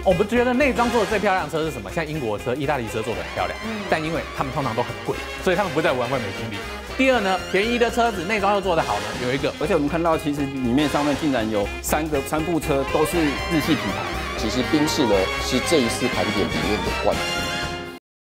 我们觉得内装做的最漂亮的车是什么？像英国车、意大利车做的很漂亮，但因为他们通常都很贵，所以他们不在5万块美金里。第二呢，便宜的车子内装又做得好呢，有一个， 而且我们看到其实里面上面竟然有3部车都是日系品牌。 其实宾士呢是这一次盘点里面的冠军。